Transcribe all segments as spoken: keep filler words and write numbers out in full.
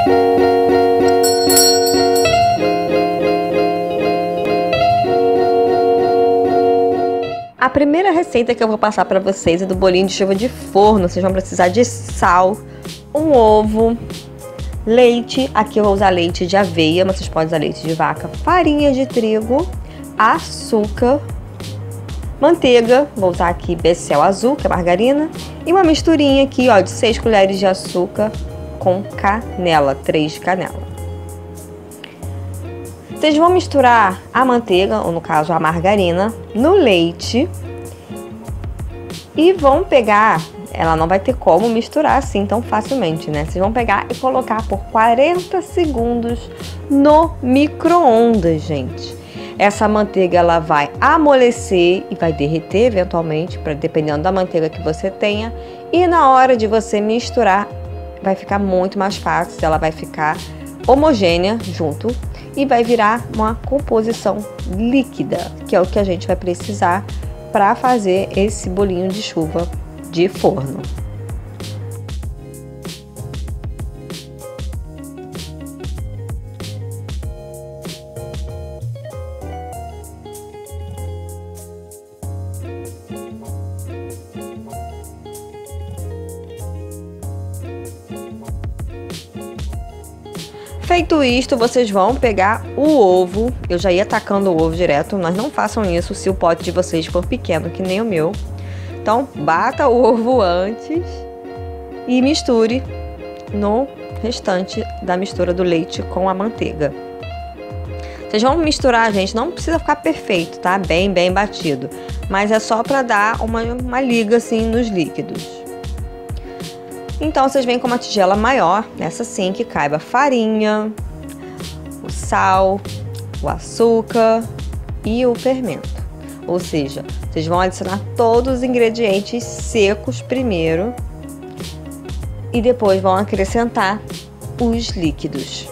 A primeira receita que eu vou passar para vocês é do bolinho de chuva de forno. Vocês vão precisar de sal, um ovo, leite, aqui eu vou usar leite de aveia, mas vocês podem usar leite de vaca, farinha de trigo, açúcar, manteiga, vou usar aqui Becel azul, que é margarina, e uma misturinha aqui, ó, de seis colheres de açúcar com canela, três de canela. Vocês vão misturar a manteiga, ou no caso a margarina, no leite e vão pegar, ela não vai ter como misturar assim tão facilmente, né? Vocês vão pegar e colocar por quarenta segundos no micro-ondas, gente. Essa manteiga ela vai amolecer e vai derreter eventualmente, pra, dependendo da manteiga que você tenha. E na hora de você misturar, vai ficar muito mais fácil, ela vai ficar homogênea junto e vai virar uma composição líquida, que é o que a gente vai precisar para fazer esse bolinho de chuva de forno. Feito isto, vocês vão pegar o ovo. Eu já ia tacando o ovo direto, mas não façam isso se o pote de vocês for pequeno, que nem o meu. Então, bata o ovo antes e misture no restante da mistura do leite com a manteiga. Vocês vão misturar, gente, não precisa ficar perfeito, tá? Bem, bem batido. Mas é só para dar uma, uma liga, assim, nos líquidos. Então, vocês vêm com uma tigela maior, essa sim, que caiba a farinha, o sal, o açúcar e o fermento. Ou seja, vocês vão adicionar todos os ingredientes secos primeiro e depois vão acrescentar os líquidos.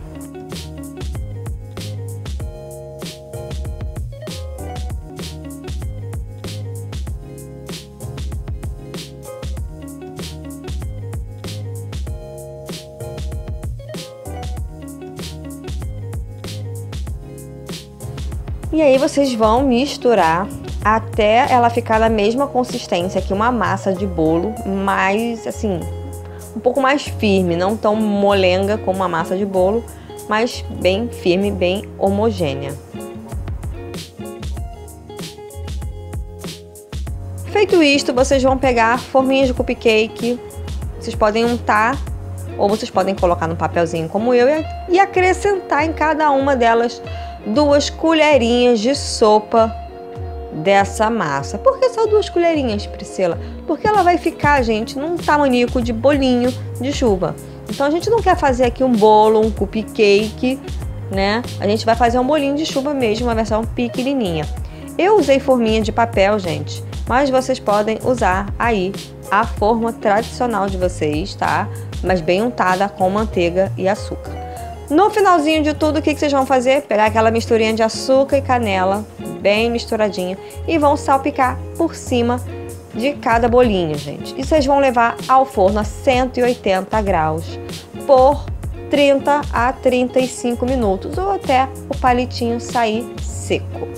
E aí vocês vão misturar até ela ficar da mesma consistência que uma massa de bolo, mas assim, um pouco mais firme, não tão molenga como uma massa de bolo, mas bem firme, bem homogênea. Feito isto, vocês vão pegar forminhas de cupcake, vocês podem untar ou vocês podem colocar no papelzinho como eu e acrescentar em cada uma delas duas colherinhas de sopa dessa massa. Por que só duas colherinhas, Priscila? Porque ela vai ficar, gente, num tamanico de bolinho de chuva. Então a gente não quer fazer aqui um bolo, um cupcake, né? A gente vai fazer um bolinho de chuva mesmo, uma versão pequenininha. Eu usei forminha de papel, gente, mas vocês podem usar aí a forma tradicional de vocês, tá? Mas bem untada com manteiga e açúcar. No finalzinho de tudo, o que vocês vão fazer? Pegar aquela misturinha de açúcar e canela, bem misturadinha, e vão salpicar por cima de cada bolinho, gente. E vocês vão levar ao forno a cento e oitenta graus por trinta a trinta e cinco minutos, ou até o palitinho sair seco.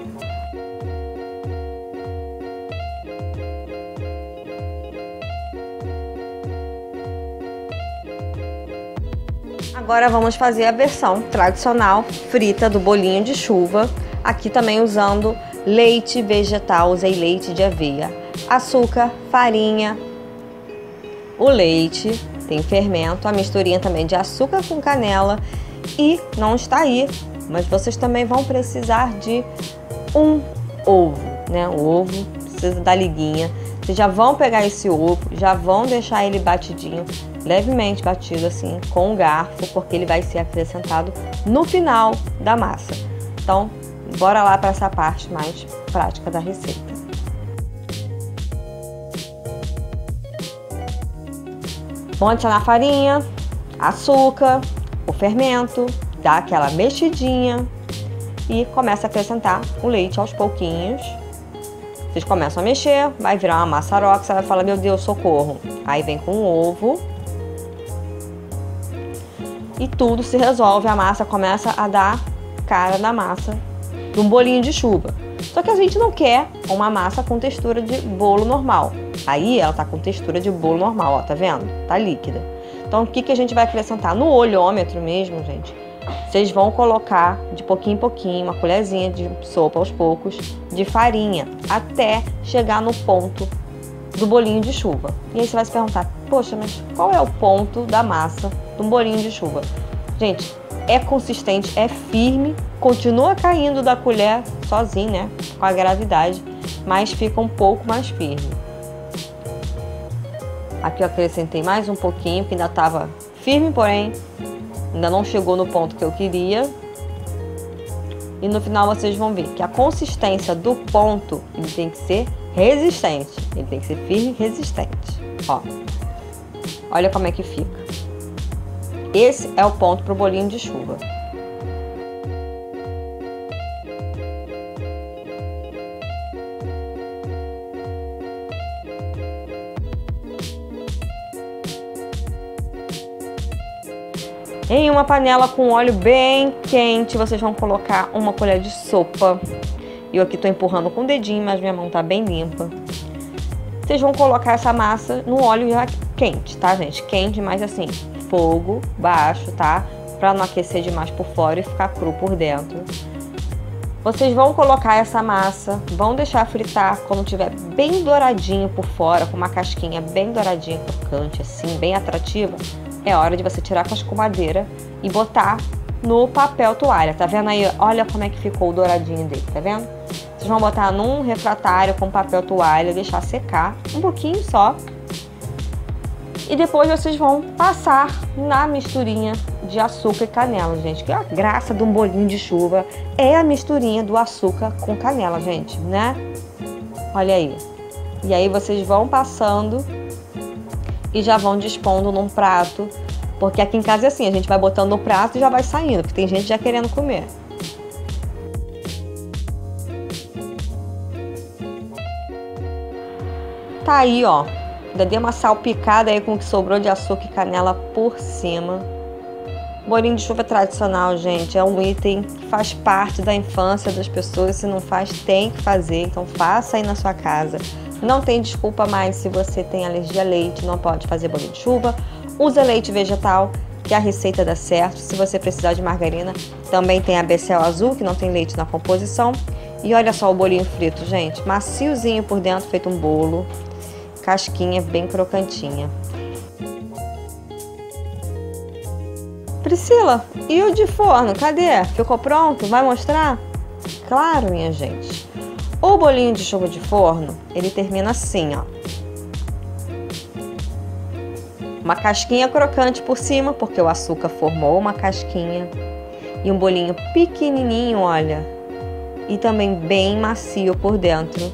Agora vamos fazer a versão tradicional frita do bolinho de chuva, aqui também usando leite vegetal, usei leite de aveia, açúcar, farinha, o leite, tem fermento, a misturinha também de açúcar com canela e não está aí, mas vocês também vão precisar de um ovo, né? O ovo precisa da liguinha. Vocês já vão pegar esse ovo, já vão deixar ele batidinho, levemente batido assim, com um garfo, porque ele vai ser acrescentado no final da massa. Então, bora lá para essa parte mais prática da receita. Vão adicionar farinha, açúcar, o fermento, dá aquela mexidinha e começa a acrescentar o leite aos pouquinhos. Vocês começam a mexer, vai virar uma maçaroca, você vai falar, meu Deus, socorro. Aí vem com o ovo. e tudo se resolve, a massa começa a dar cara na massa de um bolinho de chuva. Só que a gente não quer uma massa com textura de bolo normal. Aí ela tá com textura de bolo normal, ó, tá vendo? Tá líquida. Então o que que a gente vai acrescentar? No olhômetro mesmo, gente, vocês vão colocar de pouquinho em pouquinho, uma colherzinha de sopa aos poucos, de farinha, até chegar no ponto do bolinho de chuva. E aí você vai se perguntar, poxa, mas qual é o ponto da massa de um bolinho de chuva? Gente, é consistente, é firme, continua caindo da colher sozinho, né, com a gravidade, mas fica um pouco mais firme. Aqui eu acrescentei mais um pouquinho, que ainda estava firme, porém ainda não chegou no ponto que eu queria. E no final vocês vão ver que a consistência do ponto, ele tem que ser resistente, ele tem que ser firme e resistente. Ó, olha como é que fica. Esse é o ponto para o bolinho de chuva. Em uma panela com óleo bem quente, vocês vão colocar uma colher de sopa. Eu aqui tô empurrando com o dedinho, mas minha mão tá bem limpa. Vocês vão colocar essa massa no óleo já quente, tá, gente? Quente, mas assim, fogo baixo, tá? Pra não aquecer demais por fora e ficar cru por dentro. Vocês vão colocar essa massa, vão deixar fritar quando tiver bem douradinho por fora, com uma casquinha bem douradinha, crocante, assim, bem atrativa. É hora de você tirar com a escumadeira e botar no papel toalha. Tá vendo aí? Olha como é que ficou o douradinho dele, tá vendo? Vocês vão botar num refratário com papel toalha, deixar secar um pouquinho só. E depois vocês vão passar na misturinha de açúcar e canela, gente. Que a graça de um bolinho de chuva é a misturinha do açúcar com canela, gente, né? Olha aí. E aí vocês vão passando e já vão dispondo num prato, porque aqui em casa é assim, a gente vai botando no prato e já vai saindo, porque tem gente já querendo comer. Tá aí, ó, ainda dei uma salpicada aí com o que sobrou de açúcar e canela por cima. Bolinho de chuva tradicional, gente, é um item que faz parte da infância das pessoas, se não faz, tem que fazer, então faça aí na sua casa. Não tem desculpa mais se você tem alergia a leite, não pode fazer bolinho de chuva. Usa leite vegetal, que a receita dá certo. Se você precisar de margarina, também tem a Becel azul, que não tem leite na composição. E olha só o bolinho frito, gente. Maciozinho por dentro, feito um bolo. Casquinha bem crocantinha. Priscila, e o de forno? Cadê? Ficou pronto? Vai mostrar? Claro, minha gente. O bolinho de chuva de forno, ele termina assim, ó. Uma casquinha crocante por cima, porque o açúcar formou uma casquinha. E um bolinho pequenininho, olha. E também bem macio por dentro.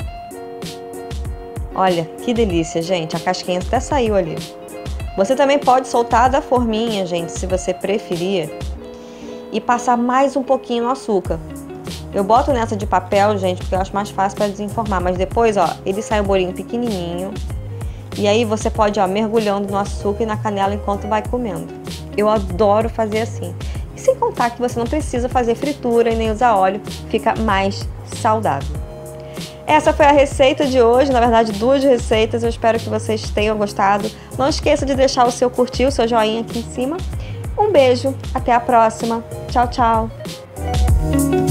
Olha, que delícia, gente. A casquinha até saiu ali. Você também pode soltar da forminha, gente, se você preferir. E passar mais um pouquinho no açúcar. Eu boto nessa de papel, gente, porque eu acho mais fácil para desenformar. Mas depois, ó, ele sai um bolinho pequenininho. E aí você pode, ó, mergulhando no açúcar e na canela enquanto vai comendo. Eu adoro fazer assim. E sem contar que você não precisa fazer fritura e nem usar óleo. Fica mais saudável. Essa foi a receita de hoje. Na verdade, duas receitas. Eu espero que vocês tenham gostado. Não esqueça de deixar o seu curtir, o seu joinha aqui em cima. Um beijo. Até a próxima. Tchau, tchau.